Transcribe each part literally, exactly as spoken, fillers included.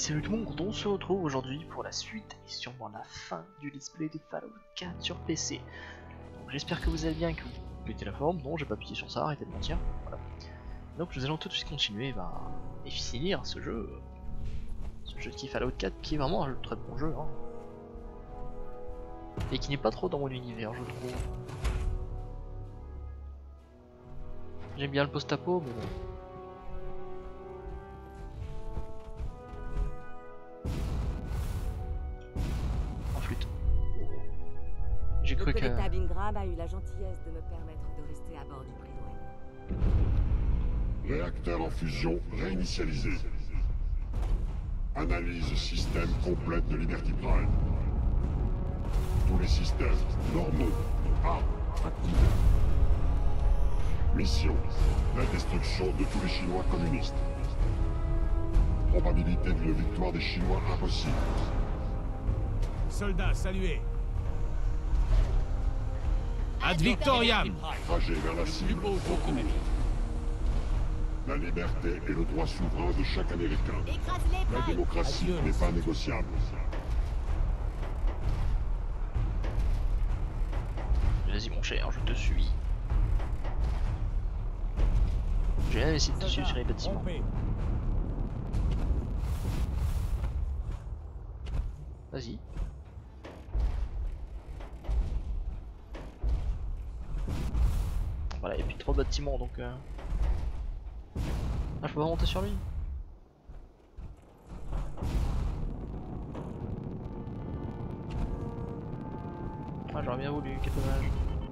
salut tout le monde, on se retrouve aujourd'hui pour la suite et sûrement la fin du let's play de Fallout quatre sur P C. Donc j'espère que vous allez bien, que vous pétez la forme. Non, j'ai pas appuyé sur ça, arrêtez de mentir. Voilà. Donc nous allons tout de suite continuer bah, et finir ce jeu. Ce jeu qui est Fallout quatre, qui est vraiment un très bon jeu. Hein. Et qui n'est pas trop dans mon univers, je trouve. J'aime bien le post-apo, mais bon. J'ai cru Le que... collectable Ingram a eu la gentillesse de me permettre de rester à bord du Bridwell. Réacteur en fusion réinitialisé. Analyse système complète de Liberty Prime. Tous les systèmes normaux A activés. Mission, la destruction de tous les Chinois communistes. Probabilité d'une victoire des Chinois impossible. Soldats, saluez. Ad Victoriam. Trajet vers la cible en cours. La liberté et le droit souverain de chaque Américain. La démocratie n'est pas négociable. Vas-y mon cher, je te suis. Je vais essayer de te suivre sur les bâtiments. Vas-y. Voilà, il n'y a plus trop de bâtiments donc... Euh... Ah, je peux pas monter sur lui. Ah, j'aurais bien voulu, quel dommage.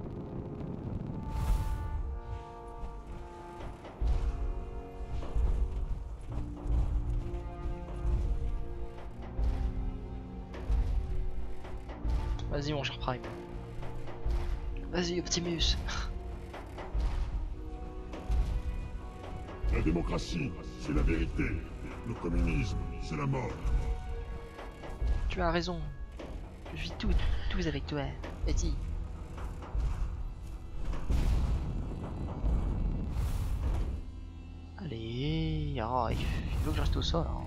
Vas-y mon cher Prime. Vas-y Optimus. La démocratie, c'est la vérité. Le communisme, c'est la mort. Tu as raison. Je suis tout, tout avec toi. Vas-y. Allez. Oh, il faut que je reste au sol. Hein.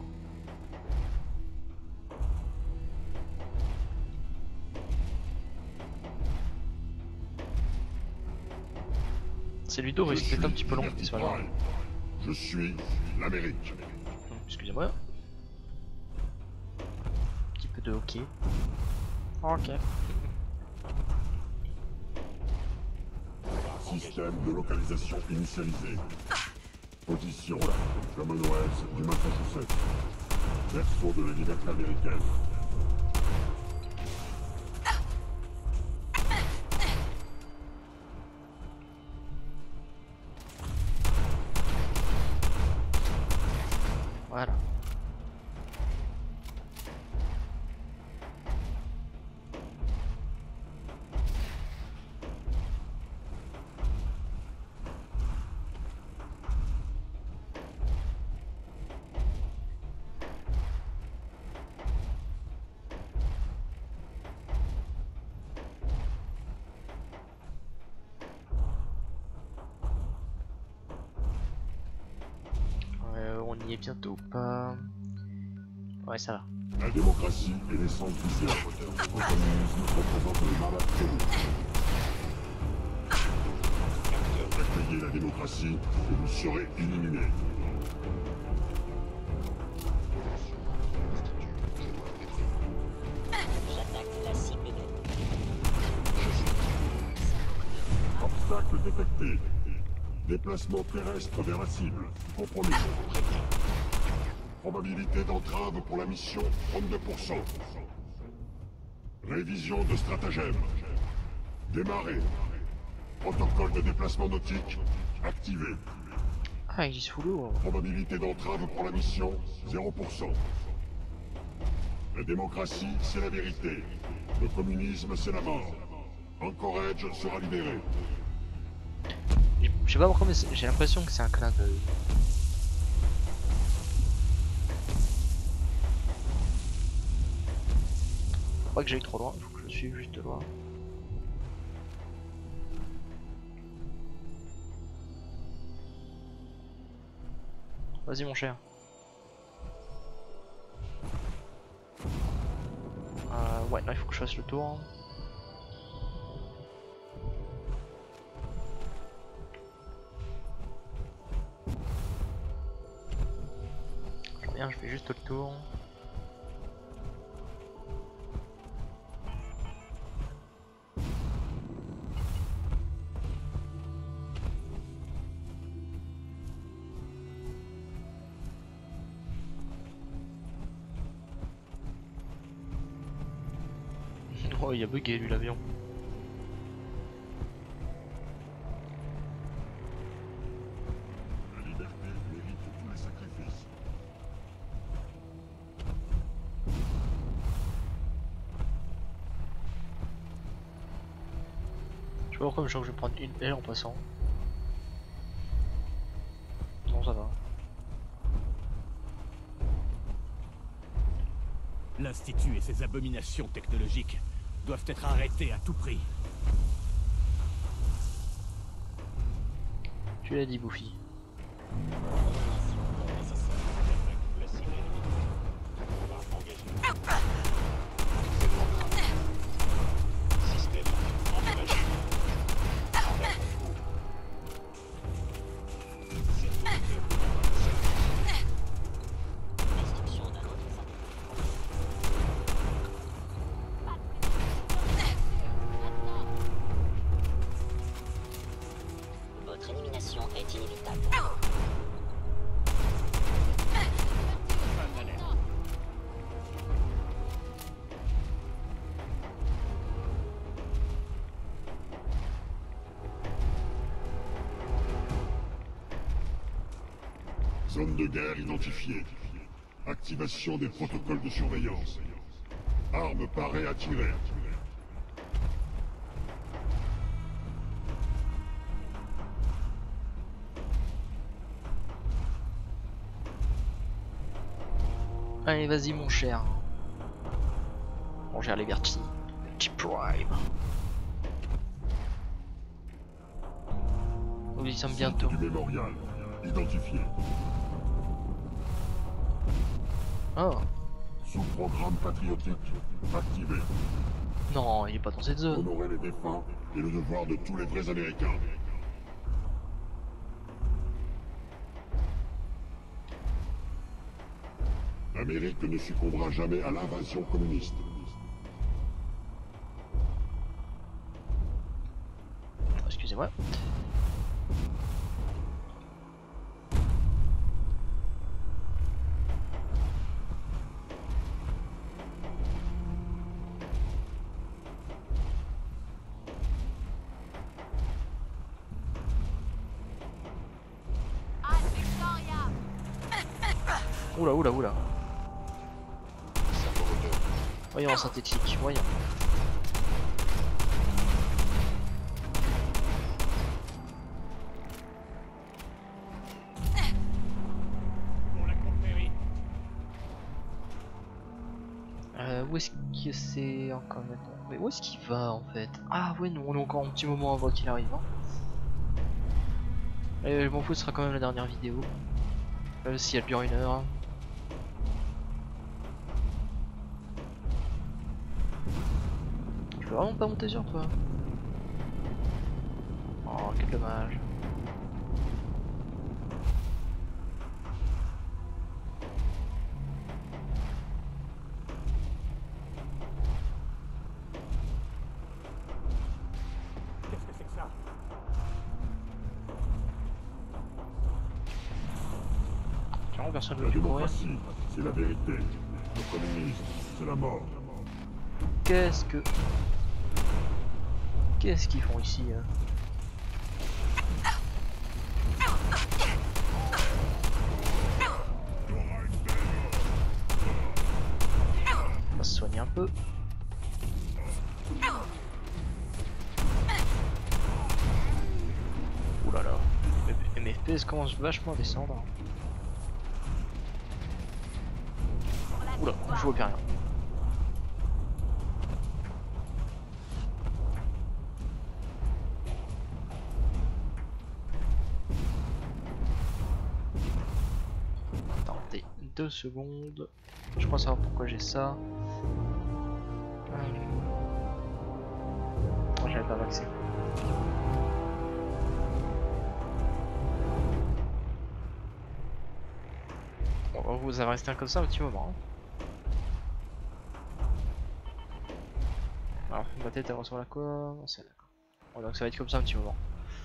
C'est Ludo, il est peut-être un petit peu long, c'est pas grave. Je suis l'Amérique. Excusez-moi. Un petit peu de hockey. Ok. Système de localisation initialisé. Position Commonwealth du Massachusetts. Berceau de la liberté américaine. Voilà. Euh, on y est bientôt ou pas? Ouais, ça va. La démocratie est l'essence du siècle. Le communisme représente le mal absolu. Accueillez la démocratie et vous serez éliminés. Obstacle détecté. Déplacement terrestre vers la cible. Compromis. Probabilité d'entrave pour la mission, trente-deux pour cent. Révision de stratagème. Démarrer. Protocole de déplacement nautique, activé. Ah, il est sous l'eau. Probabilité d'entrave pour la mission, zéro pour cent. La démocratie, c'est la vérité. Le communisme, c'est la mort. Anchorage sera libéré. Je sais pas pourquoi, mais j'ai l'impression que c'est un clin d'œil. Faut pas que j'aille trop loin, faut que je suive juste loin. Vas-y mon cher. ouais, là il faut que je fasse le tour. Je reviens, je fais juste le tour. Oh, il a bugué lui l'avion. La liberté mérite tous les sacrifices. Je sais pas pourquoi, mais je crois que je vais prendre une aile en passant. Non, ça va. L'Institut et ses abominations technologiques doivent être arrêtés à tout prix. Tu l'as dit, Buffy. Votre élimination est inévitable. Zone de guerre identifiée. Activation des protocoles de surveillance. Arme parée à tirer. Allez, vas-y mon cher. On gère les vertis. Verti Prime. Nous y sommes bientôt. Du mémorial. Identifié. Oh, Sous-programme patriotique. Activé. non, il est pas dans cette zone. Honorer les défunts est le devoir de tous les vrais Américains. L'Amérique ne succombera jamais à l'invasion communiste. Excusez-moi. Oula, oula, oula. Voyons en synthétique, voyons. Pour la confrérie. Euh, où est-ce que c'est encore maintenant? Mais où est-ce qu'il va en fait? Ah ouais, non, on est encore un petit moment avant qu'il arrive. Hein. Allez, je m'en fous, ce sera quand même la dernière vidéo. Euh, si elle dure une heure. Je peux vraiment pas monter sur toi. Oh, quel dommage. Qu'est-ce que c'est que ça? Tiens, personne ne La veut courir. démocratie, c'est la vérité. Le communisme, c'est la mort. Qu'est-ce que... Qu'est-ce qu'ils font ici hein? On va se soigner un peu. Ouh là là. Mes F P S commencent vachement à descendre. Oula, je vois plus rien. Attendez deux secondes. Je crois savoir pourquoi j'ai ça. Euh... pas maxé. Bon, vous avez resté comme ça un petit moment. Alors, ma tête elle ressemble à quoi? Non, c'est d'accord. Bon, donc ça va être comme ça un petit moment.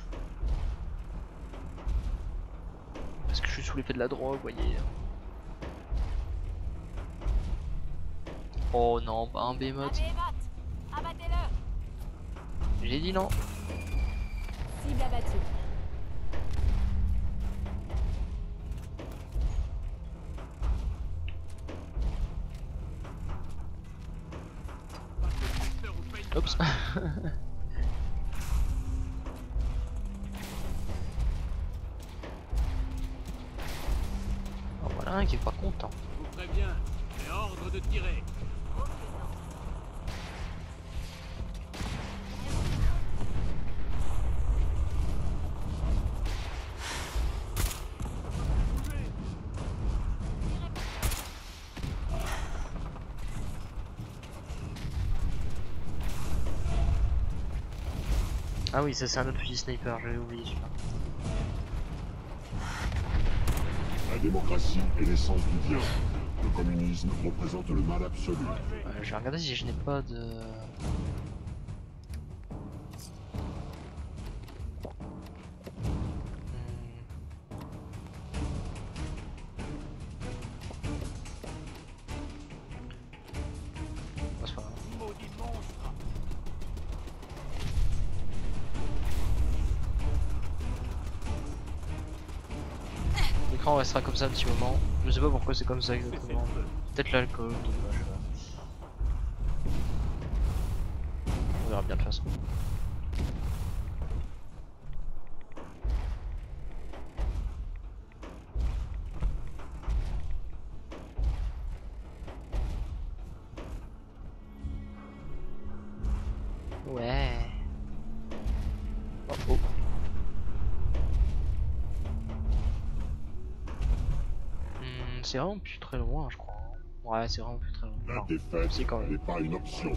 Parce que je suis sous l'effet de la drogue, vous voyez. Oh non, pas un Behemoth. Abattez-le. J'ai dit non. Cible abattue. Oups. Oh, voilà un qui est pas content. Je vous préviens, j'ai ordre de tirer. Ah oui, ça c'est un autre fusil sniper, j'avais oublié celui-là. La démocratie est l'essence du bien. Le communisme représente le mal absolu. Euh, je vais regarder si je n'ai pas de... Hmm. Oh, c'est pas grave. Maudit monstre. L'écran restera comme ça un petit moment. Je sais pas pourquoi c'est comme ça exactement. Peut-être l'alcool, dommage. On verra bien de toute façon. Ouais. Oh, oh. Hmm, c'est vraiment plus très loin, je crois. Ouais, c'est vraiment plus très loin. La Non, défaite si, quand même. n'est pas une option.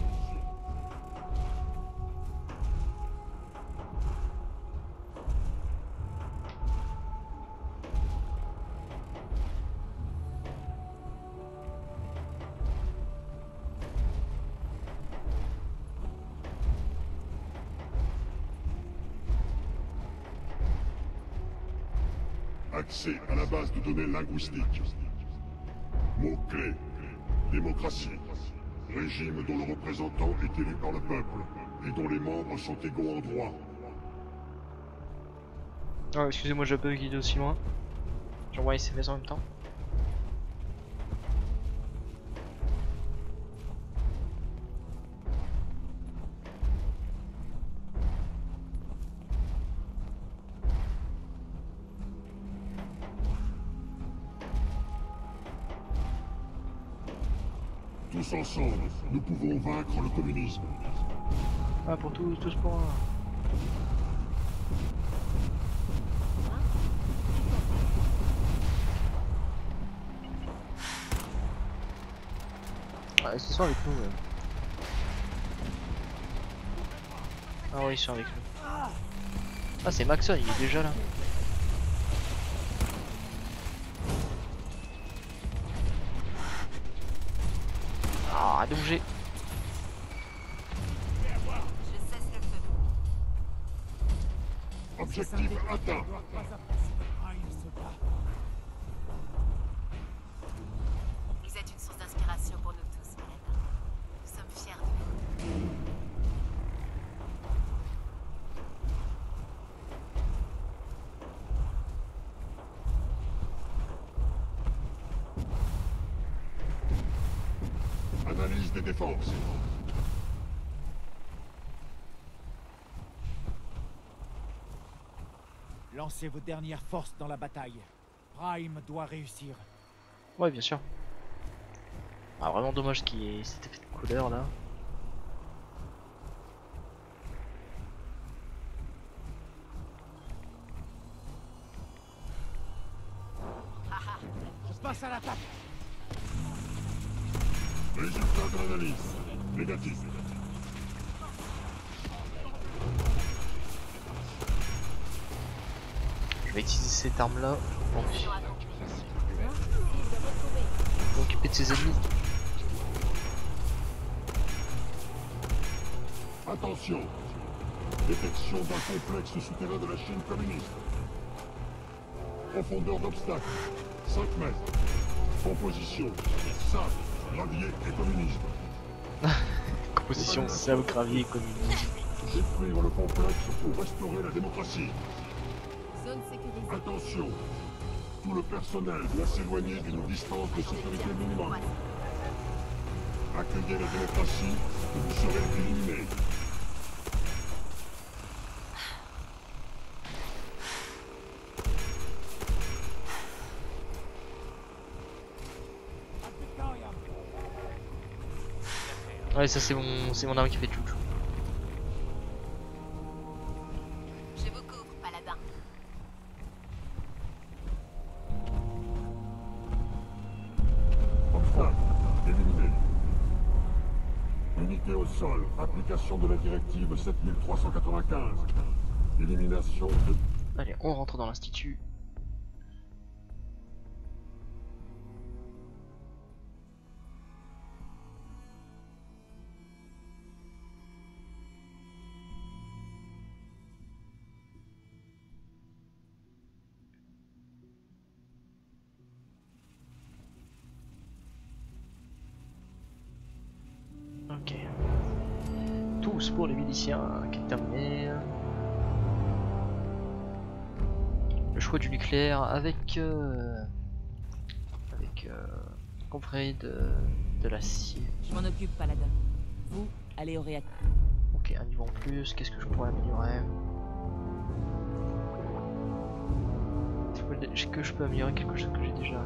Accès à la base de données linguistiques. Mots-clés. Démocratie. Régime dont le représentant est élu par le peuple et dont les membres sont égaux en droit. Oh, excusez-moi, j'ai pas guidé aussi loin. J'envoie S M S en même temps. Tous ensemble, nous pouvons vaincre le communisme. Ah, pour tous, tous pour un. Ouais, ils sont avec nous. Ouais. Ah, ouais, ils sont avec nous. Ah, c'est Maxon, il est déjà là. Ah, arrête de bouger. Je cesse le feu. Objectif atteint. Vous êtes une source d'inspiration pour nous tous, Milena. Nous sommes fiers de vous. Analyse des défenses. Lancez vos dernières forces dans la bataille. Prime doit réussir. Ouais, bien sûr. Ah, vraiment dommage qu'il y ait cet effet de couleur là. Je passe à l'attaque. Résultat de l'analyse. Négatif. vais utiliser cette arme là pour Mission accomplie. m'occuper de ses ennemis. Attention! Détection d'un complexe souterrain de la Chine communiste. Profondeur d'obstacle, cinq mètres. Composition, sable, gravier et communisme. Composition sable, gravier, communisme. Détruire le complexe pour restaurer la démocratie. Zone sécurisée. Attention! Tout le personnel doit s'éloigner d'une distance de sécurité minimum. Accueillez la démocratie, ou vous serez éliminés. Ouais, ça c'est mon, c'est mon arme qui fait tout. Je vous couvre, paladin. Obstacle, éliminé. Unité au sol, application de la directive sept mille trois cent quatre-vingt-quinze. Élimination de... Allez, on rentre dans l'institut. Ok. Tous pour les miliciens qui est terminé. Le choix du nucléaire avec euh, avec euh, compris de, de l'acier. Je m'en occupe, paladin. Vous, allez au réacteur. Ok, un niveau en plus. Qu'est-ce que je pourrais améliorer? Est-ce que je peux améliorer quelque chose que j'ai déjà?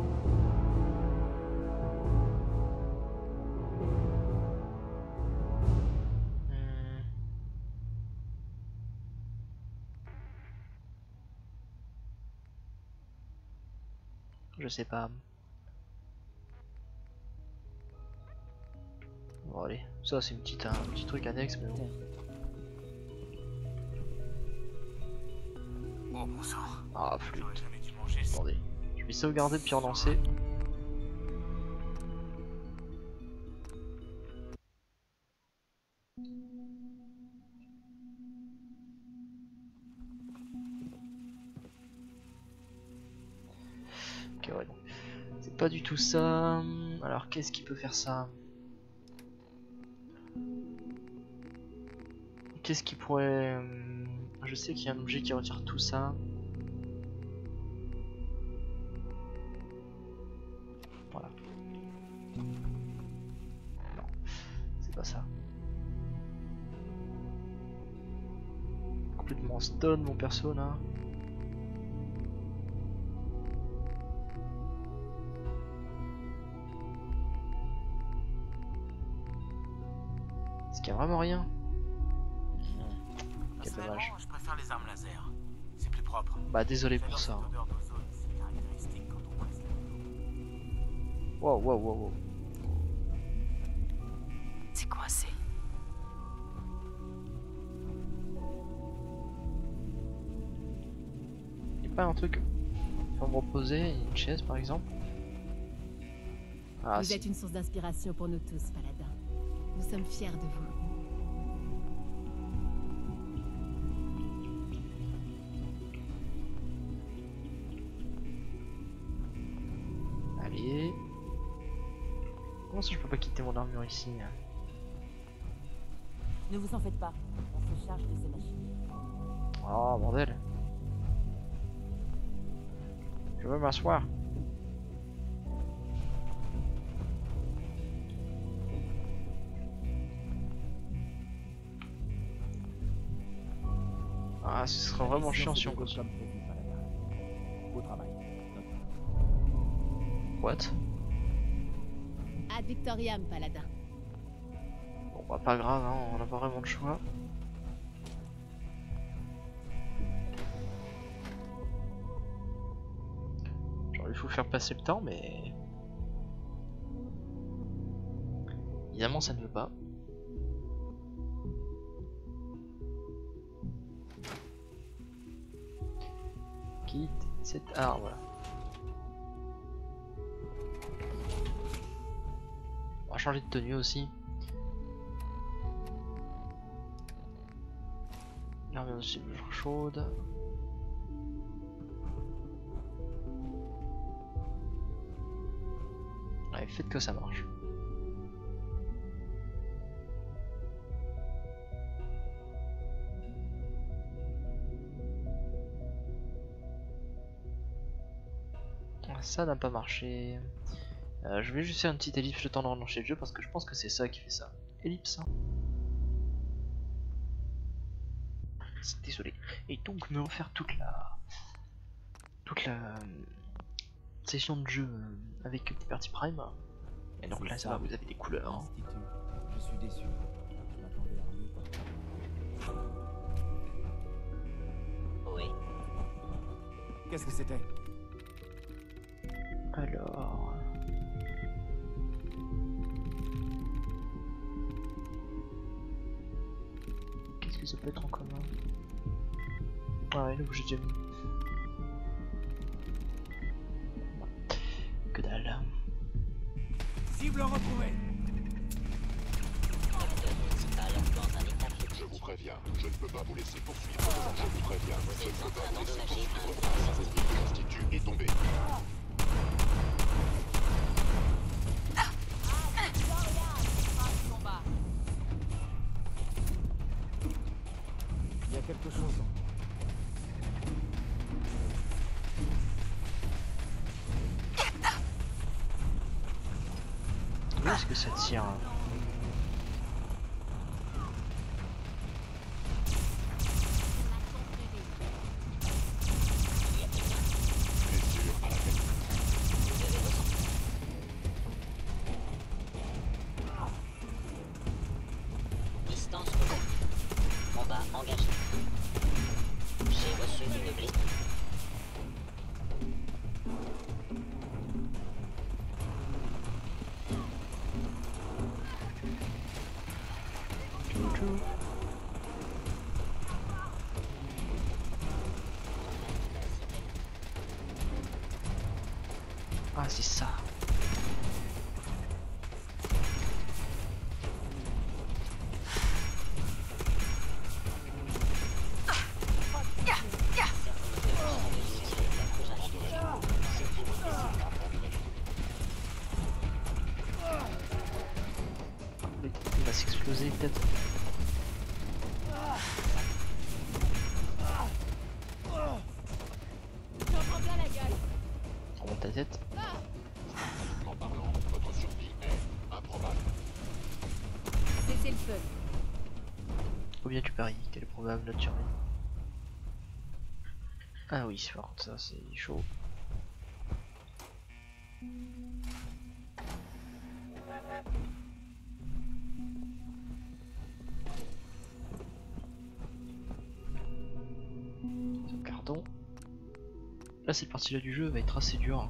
Je sais pas. Bon allez, ça c'est une petite, un petit truc annexe mais bon. Oh bon sang. Ah flûte. J'aurais jamais dû manger ça. Attendez, je vais sauvegarder puis relancer. Ok ouais, donc c'est pas du tout ça. Alors qu'est-ce qui peut faire ça? Qu'est-ce qui pourrait... Je sais qu'il y a un objet qui retire tout ça. Voilà. Non, c'est pas ça. Complètement stone mon perso là. Est-ce qu'il y a vraiment rien? Quel Personnellement, dommage. je préfère les armes laser. C'est plus propre. Bah désolé pour D'ailleurs, ça. cette odeur d'ozone, c'est caractéristique quand on passe là. Wow wow wow wow. C'est coincé. Y'a pas un truc pour me reposer, une chaise par exemple? Ah Vous si. êtes une source d'inspiration pour nous tous, paladin. Nous sommes fiers de vous. Allez. Comment ça je peux pas quitter mon armure ici? Ne vous en faites pas. On se charge de ces machines. Oh bordel. Je veux m'asseoir. Ah ce sera vraiment chiant si on comme consomme. prévu, paladin. Beau travail. What? Ad Victoriam, paladin. Bon bah pas grave, hein, on n'a pas vraiment de choix. Genre il faut faire passer le temps mais... Évidemment ça ne veut pas. Ok. quitte cette arme. On va changer de tenue aussi. Armure chaude. Ouais, faites que ça marche. Ça n'a pas marché. Euh, je vais juste faire une petite ellipse le temps de relancer le jeu parce que je pense que c'est ça qui fait ça. Ellipse. Désolé. Et donc me refaire toute la toute la euh, session de jeu euh, avec Liberty Prime. Et donc là ça va, vous avez des couleurs. Institut. Je suis déçu. Je m'attendais à mieux. Oui. Qu'est-ce que c'était? Alors. Qu'est-ce que ça peut être en commun? Ah ouais, là où j'ai déjà mis. Non. Que dalle. Cible retrouvée. Acteur principal dans un état critique. Je vous préviens, je ne peux pas vous laisser poursuivre. Je vous préviens, Vous je ne êtes peux en pas train vous laisser d'engager poursuivre. un Le service de l'Institut est tombé. Il y a quelque chose. Où est-ce que ça tire? Blessure à la tête. Distance reconnue. Combat engagé. J'ai reçu une blessure. Ah c'est ça. Il va s'exploser peut-être. On monte ta tête. En parlant, votre survie est improbable. Cessez le feu. Ou bien tu paries, quelle est probable notre survie? Ah oui, par contre ça c'est chaud. Sauvegardons. Là cette partie là du jeu va être assez dure. Hein.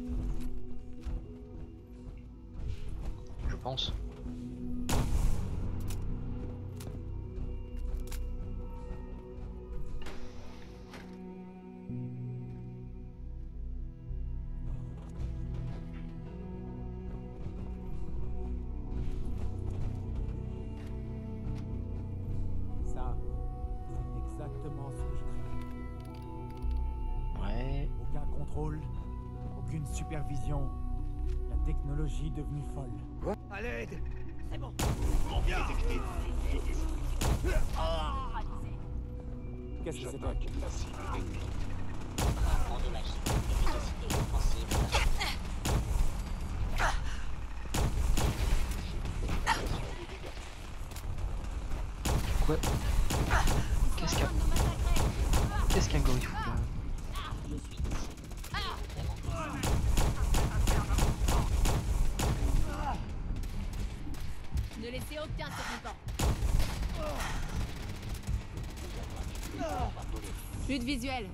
Je pense. Ça, c'est exactement ce que je craignais. Ouais. Aucun contrôle, aucune supervision. La technologie devenue folle. À l'aide. C'est bon. Qu'est-ce que c'était? J'attaque la cible ennemie. Endommagé. Efficacité offensive. Quoi? Qu'est-ce qu'un... Qu'est-ce qu'un gorille fout là? Je suis ici. Vraiment. Ne laissez aucun survivant. Plus de visuel.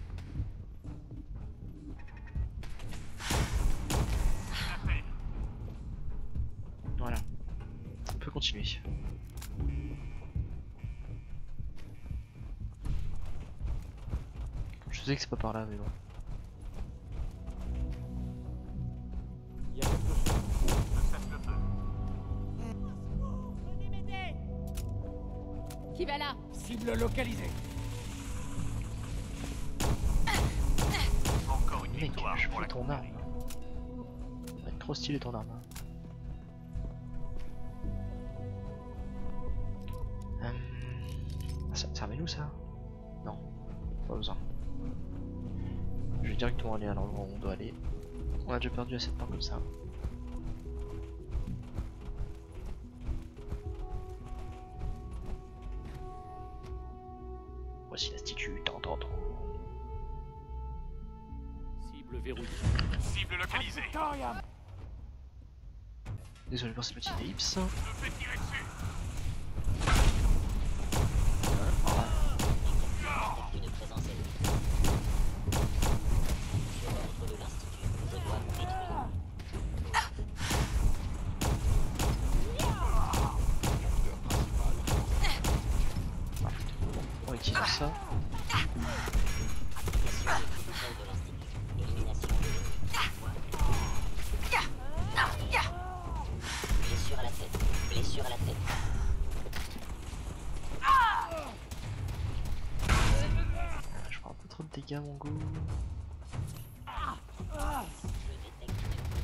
Voilà. On peut continuer. Je Je sais que c'est pas par là, mais bon. Il y a quelque chose. Qui va là? Cible localisée. Encore une Mec, victoire je pour fais la ton arme. confrérie. Ça va être trop stylé ton arme. Hum... Ça servait nous ça? Non, pas besoin. Je vais directement aller à l'endroit où on doit aller. On a déjà perdu assez de temps comme ça. Voici l'institut, tant tant tant. Cible verrouillée. Cible localisée. Victoria. Désolé pour ces petits dips. Je me fais tirer dessus. Une présence élevée. Sur l'ordre de l'Institut, je dois vous détruire. On utilise ça. Application des protocoles de l'Institut. Élimination de l'ennemi. Blessure à la tête. Blessure à la tête. Je prends un peu trop de dégâts mon goût. Je détecte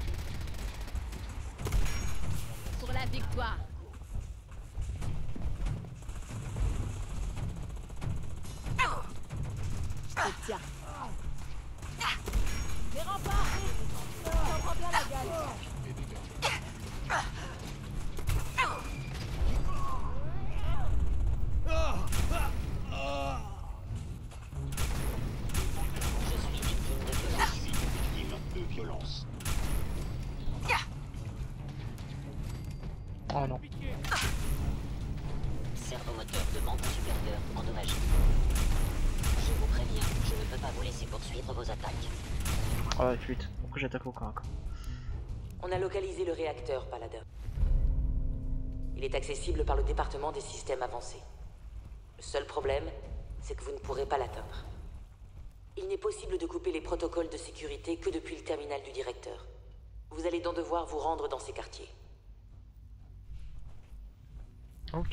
Pour la victoire. Et tiens. Les remparts. On prend bien la gueule. Je suis victime de violence. Victime de violence. Oh non. Servomoteur de membre supérieur endommagé. Je vous préviens, je ne peux pas vous laisser poursuivre vos attaques. Oh la flûte. Pourquoi j'attaque au corps à corps? On a localisé le réacteur, Paladin. Il est accessible par le département des systèmes avancés. Le seul problème, c'est que vous ne pourrez pas l'atteindre. Il n'est possible de couper les protocoles de sécurité que depuis le terminal du directeur. Vous allez donc devoir vous rendre dans ces quartiers. Ok.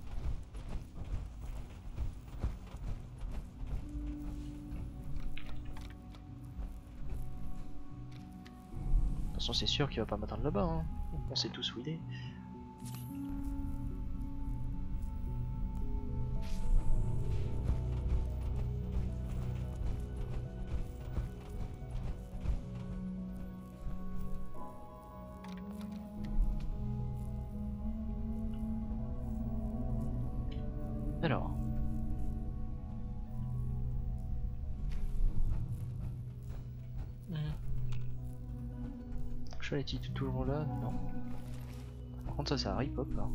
De toute façon c'est sûr qu'il va pas m'attendre là-bas, hein. On sait tous où il est. Alors. Hmm. Je est-il toujours là? Non. Par contre ça c'est un rip-hop là.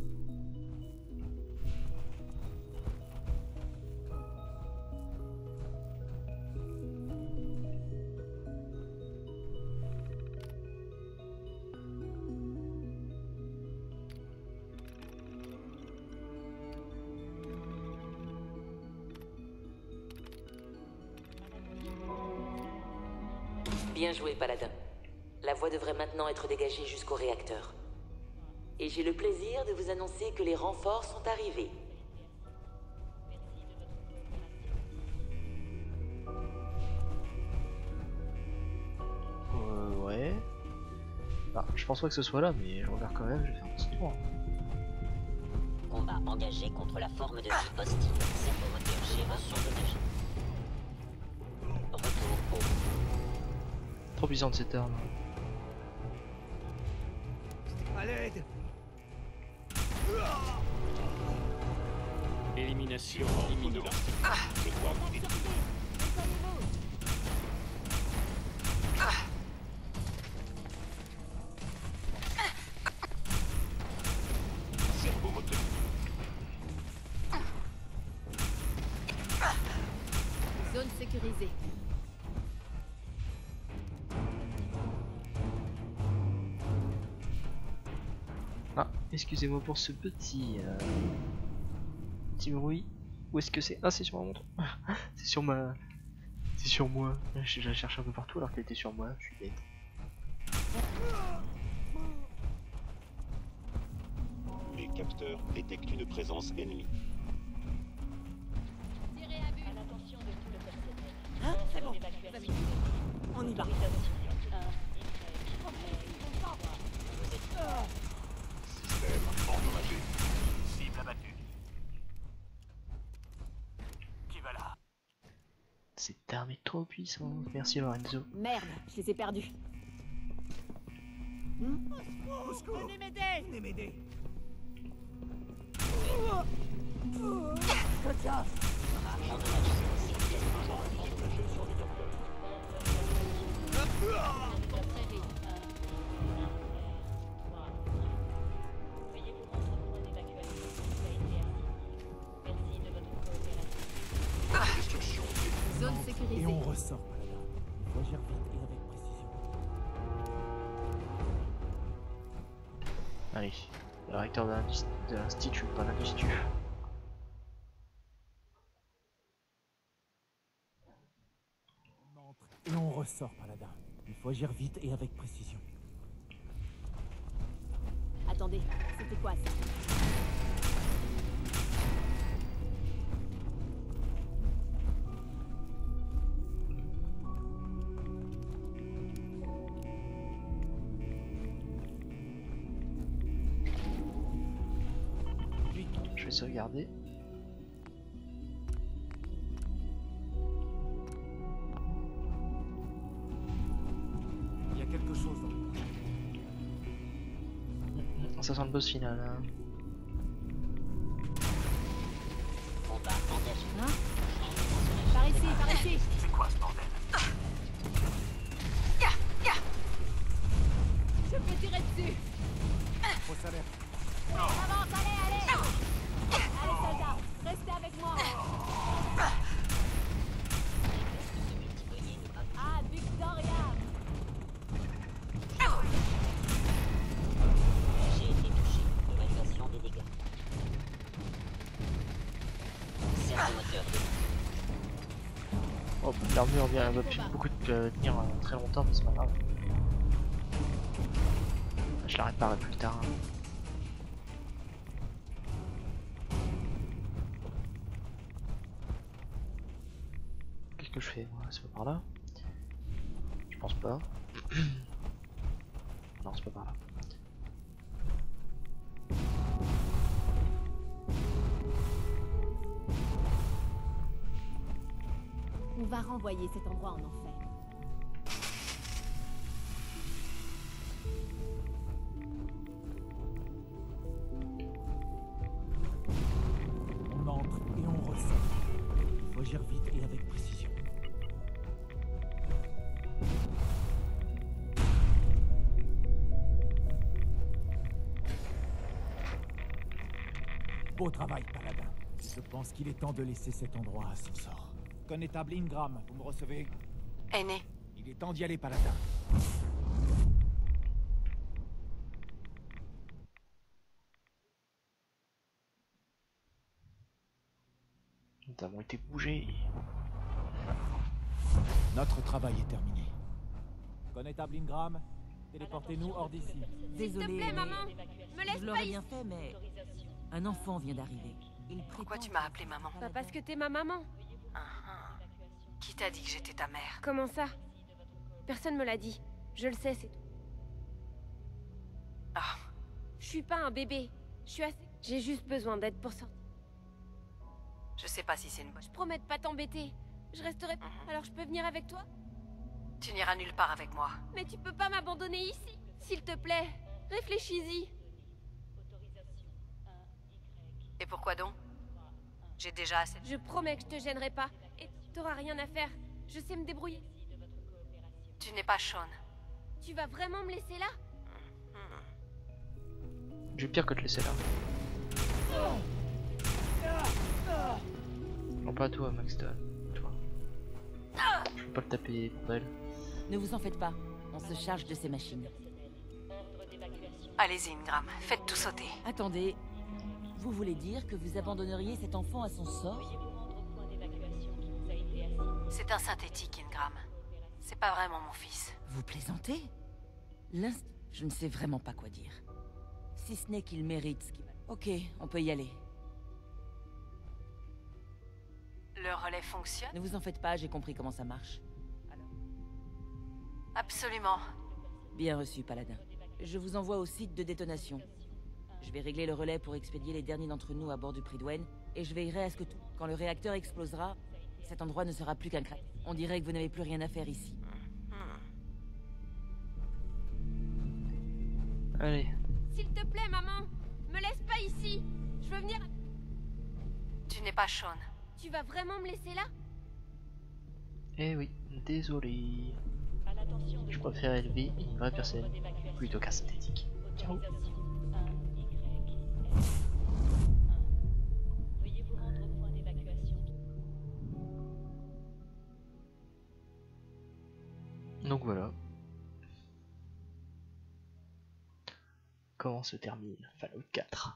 Bien joué, Paladin. La voie devrait maintenant être dégagée jusqu'au réacteur. Et j'ai le plaisir de vous annoncer que les renforts sont arrivés. Euh, ouais. Bah, je pense pas que ce soit là, mais je regarde quand même, je vais faire un petit tour. Combat engagé contre la forme de vie hostile. Servomoteur G reçu endommagé. Retour au... Trop puissante cette arme. À l'aide. Élimination imminente. Je dois vous détruire. Servomoteur. Zone sécurisée. Ah, excusez-moi pour ce petit... Euh... petit bruit. Où est-ce que c'est? Ah, c'est sur ma montre. C'est sur ma... était sur moi. Je la cherche un peu partout alors qu'elle était sur moi. Je suis bête. Les capteurs détectent une présence ennemie. Tirez à but. Hein? C'est bon. On y va. Système endommagé. Cible abattue. Qui va là? Cette arme est trop puissante. Merci Lorenzo. Merde, je les ai perdus. Venez m'aider! Venez m'aider! Destruction. Zone sécurisée. Et on ressort, Paladin. Il faut agir vite et avec précision. Allez, le recteur de l'indus- de l'institut, pas l'industrie. On entre et on ressort, Paladin. Il faut agir vite et avec précision. Attendez, c'était quoi ça? Je vais sauvegarder. Il y a quelque chose. Ça sent le boss final. Hein. Combat engagé. Hein? Par ici, par ici. C'est quoi ce bordel? Je peux tirer dessus. Fausse alerte. Avance, allez, allez. Allez, soldats, restez avec moi. Ah, Victoria. J'ai été touché. Évaluation des dégâts. Servomoteur de... Oh, l'armure vient, elle va plus beaucoup de euh, tenir euh, très longtemps, mais c'est pas grave. Je la réparerai plus tard. Hein. Qu'est-ce que je fais moi? C'est pas par là? Je pense pas. Non, c'est pas par là. On va renvoyer cet endroit en enfer. On entre et on ressort. Il faut agir vite et avec précision. Beau travail, Paladin. Je pense qu'il est temps de laisser cet endroit à son sort. Connétable Ingram, vous me recevez? Aîné, Il est temps d'y aller, Paladin. Nous avons été bougés. Notre travail est terminé. Connétable Ingram, téléportez-nous hors d'ici. S'il Désolé, te plaît, mais maman, me laisse je pas l'aurais ici. bien fait, mais un enfant vient d'arriver. Il pourquoi prétend tu m'as que- appelé maman? Pas parce que t'es ma maman. Ah, ah. Qui t'a dit que j'étais ta mère? Comment ça? Personne me l'a dit. Je le sais, c'est tout. Ah, Je suis pas un bébé. Je suis assez... J'ai juste besoin d'aide pour sortir. je sais pas si c'est une bonne... Je promets de pas t'embêter. Je resterai... Mhm. Alors je peux venir avec toi? Tu n'iras nulle part avec moi. Mais tu peux pas m'abandonner ici. S'il te plaît, réfléchis-y. Et pourquoi donc? J'ai déjà assez... Je promets que je te gênerai pas. Et t'auras rien à faire. Je sais me débrouiller. Tu n'es pas Sean. Tu vas vraiment me laisser là? J'ai pire que de laisser là. Non, pas toi, Maxton. Toi. Je peux pas le taper, bordel. Ne vous en faites pas, on se charge de ces machines. Allez-y, Ingram, faites tout sauter. Attendez, vous voulez dire que vous abandonneriez cet enfant à son sort? C'est un synthétique, Ingram. C'est pas vraiment mon fils. Vous plaisantez? L'inst... Je ne sais vraiment pas quoi dire. Si ce n'est qu'il mérite ce qu'il va... Ok, on peut y aller. Le relais fonctionne? Ne vous en faites pas, j'ai compris comment ça marche. Absolument. Bien reçu, Paladin. Je vous envoie au site de détonation. Je vais régler le relais pour expédier les derniers d'entre nous à bord du Prydwen, et je veillerai à ce que tout... Quand le réacteur explosera, cet endroit ne sera plus qu'un crack. On dirait que vous n'avez plus rien à faire ici. Allez. S'il te plaît, maman, me laisse pas ici. Je veux venir... Tu n'es pas Sean. Tu vas vraiment me laisser là? Eh oui, désolé. Je préfère élever une vraie personne plutôt qu'un synthétique. Ciao. Donc voilà. Comment se termine Fallout quatre?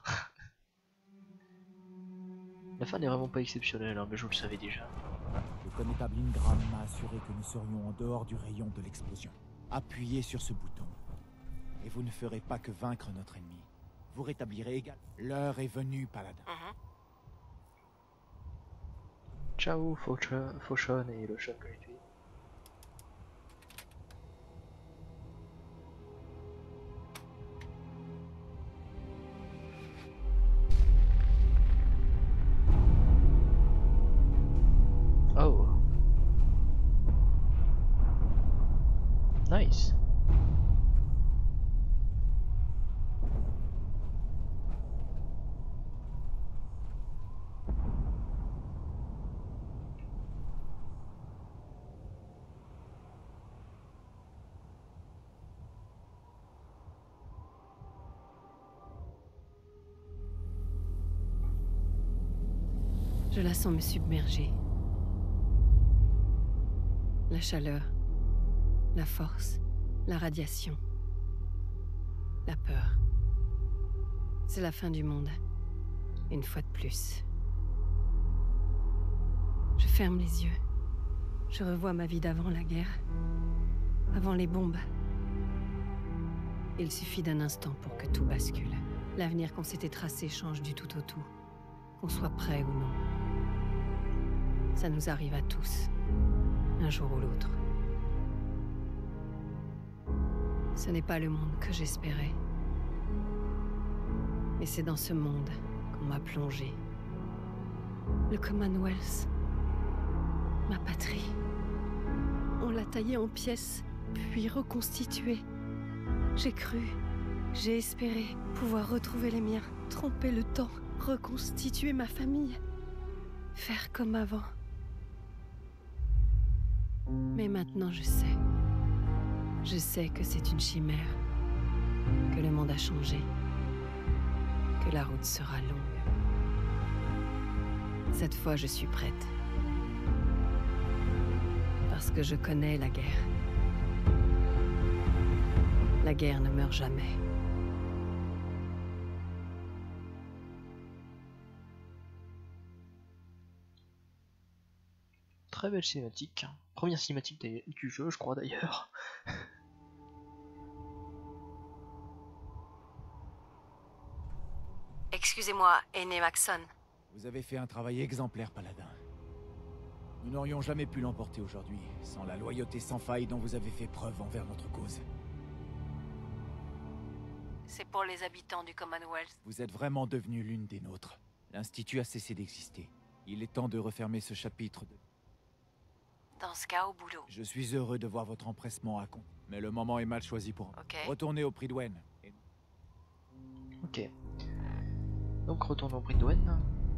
La fin n'est vraiment pas exceptionnelle, hein, mais je le savais déjà. Le connétable Ingram m'a assuré que nous serions en dehors du rayon de l'explosion. Appuyez sur ce bouton, et vous ne ferez pas que vaincre notre ennemi. Vous rétablirez également. L'heure est venue, Paladin. Mm-hmm. Ciao, Fauchon et le chat que j'ai tué. Oh. Nice. Je la sens me submerger. La chaleur, la force, la radiation, la peur. C'est la fin du monde, une fois de plus. Je ferme les yeux. Je revois ma vie d'avant la guerre, avant les bombes. Il suffit d'un instant pour que tout bascule. L'avenir qu'on s'était tracé change du tout au tout, qu'on soit prêt ou non. Ça nous arrive à tous. Un jour ou l'autre. Ce n'est pas le monde que j'espérais. Et c'est dans ce monde qu'on m'a plongé. Le Commonwealth. Ma patrie. On l'a taillé en pièces, puis reconstitué. J'ai cru, j'ai espéré pouvoir retrouver les miens, tromper le temps, reconstituer ma famille, faire comme avant. Mais maintenant je sais. Je sais que c'est une chimère, que le monde a changé, que la route sera longue. Cette fois je suis prête. Parce que je connais la guerre. La guerre ne meurt jamais. Très belle cinématique. Première cinématique des- du jeu, je crois d'ailleurs. Excusez-moi, Aîné Maxson. Vous avez fait un travail exemplaire, Paladin. Nous n'aurions jamais pu l'emporter aujourd'hui, sans la loyauté sans faille dont vous avez fait preuve envers notre cause. C'est pour les habitants du Commonwealth. Vous êtes vraiment devenue l'une des nôtres. L'Institut a cessé d'exister. Il est temps de refermer ce chapitre de... Dans ce cas, au boulot. Je suis heureux de voir votre empressement à compte. Mais le moment est mal choisi pour... Ok. Retournez au Prydwen. Et... Ok. Donc retournons au Prydwen.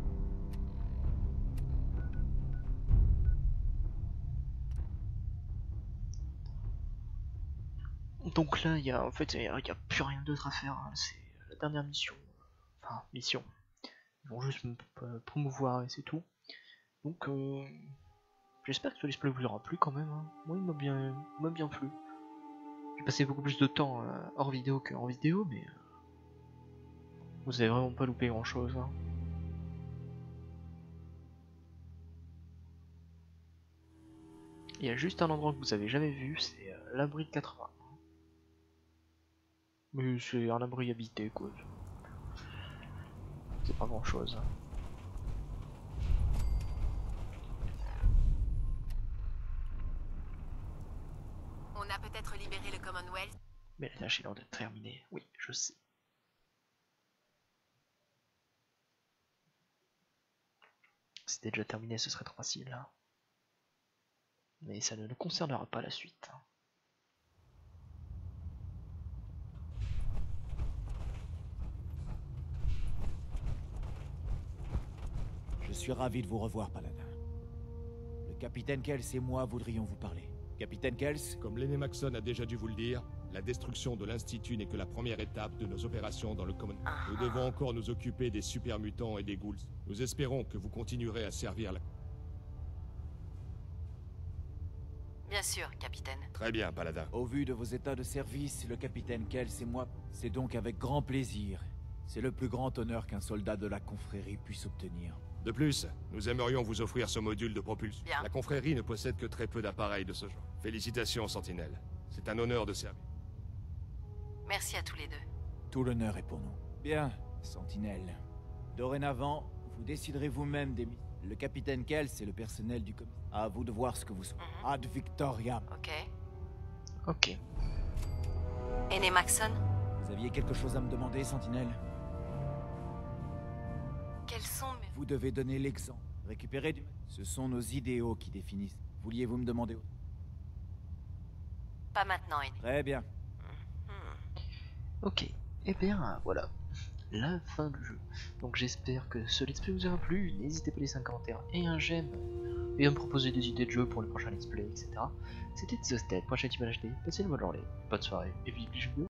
Donc là, il y a en fait, il y a, il y a plus rien d'autre à faire. Hein. C'est la dernière mission. Enfin, mission. Ils vont juste me p- promouvoir et c'est tout. Donc, euh, j'espère que ce display vous aura plu quand même. Hein. Moi, il m'a bien, il m'a bien plu. J'ai passé beaucoup plus de temps euh, hors vidéo qu'en vidéo, mais euh, vous avez vraiment pas loupé grand chose. Hein. Il y a juste un endroit que vous avez jamais vu, c'est euh, l'abri de quatre-vingts. Mais c'est un abri habité quoi. C'est pas grand chose. On a peut-être libéré le Commonwealth. Mais la tâche est loin d'être terminée, oui, je sais. Si c'était déjà terminé, ce serait trop facile. Hein. Mais ça ne nous concernera pas la suite. Je suis ravi de vous revoir, Paladin. Le capitaine Kels et moi voudrions vous parler. Capitaine Kels? Comme l'aîné Maxon a déjà dû vous le dire, la destruction de l'Institut n'est que la première étape de nos opérations dans le Common. Nous devons encore nous occuper des super mutants et des ghouls. Nous espérons que vous continuerez à servir la... Bien sûr, capitaine. Très bien, Paladin. Au vu de vos états de service, le capitaine Kels et moi, c'est donc avec grand plaisir. C'est le plus grand honneur qu'un soldat de la confrérie puisse obtenir. De plus, nous aimerions vous offrir ce module de propulsion. Bien. La confrérie ne possède que très peu d'appareils de ce genre. Félicitations, Sentinelle. C'est un honneur de servir. Merci à tous les deux. Tout l'honneur est pour nous. Bien, Sentinelle. Dorénavant, vous déciderez vous-même des missions. Le capitaine Kels et le personnel du com... À vous de voir ce que vous souhaitez. Mhm. Ad Victoriam. Ok. Ok. Aîné Maxon, Vous aviez quelque chose à me demander, Sentinelle? quels sont mes... Vous devez donner l'exemple. Récupérer du... Ce sont nos idéaux qui définissent. Vouliez-vous me demander? Pas maintenant, aîné. Très bien. Ok. Et bien voilà. La fin du jeu. Donc j'espère que ce let's play vous aura plu. N'hésitez pas à laisser un commentaire et un j'aime. Et à me proposer des idées de jeux pour les prochains let's play, et cetera. C'était TheStat, prochaine team H D. Passez une bonne journée, bonne soirée et vive les jeux vidéo.